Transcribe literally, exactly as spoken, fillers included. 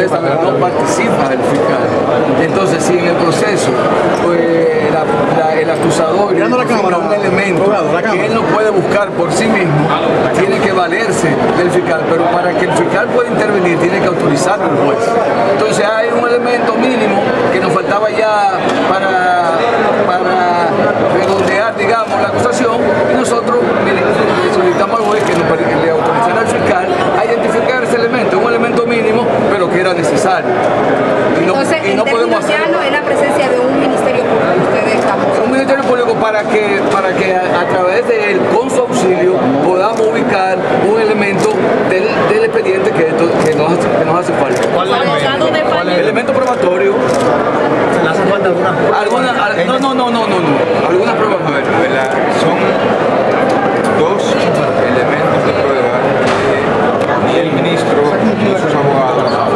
presta, pero no participa el fiscal. Entonces, si en el proceso pues, la, la, el acusador identifica un elemento que él no puede buscar por sí mismo, tiene que valerse del fiscal, pero para que el fiscal pueda intervenir tiene que autorizarlo el juez. Entonces hay un elemento mínimo que nos faltaba ya para, para redondear, digamos, la acusación, y nosotros le solicitamos al juez que nos, le autorizara al fiscal a identificar ese elemento, un elemento mínimo, pero que era necesario. Y no, Entonces, y no podemos hacer. Ya no es la presencia de un ministerio público, ustedes están. Un ministerio público para que, para que a, a través de él, con su auxilio, podamos ubicar un elemento del, del expediente que, esto, que, nos, que nos hace falta. ¿Cuál elemento? ¿Cuál es? Elemento probatorio. ¿Se le hace falta alguna prueba? ¿Alguna, al, no, no, no, no, no, no. Algunas pruebas. A ver, ¿verdad? Son dos elementos de prueba que ni el ministro ni sus abogados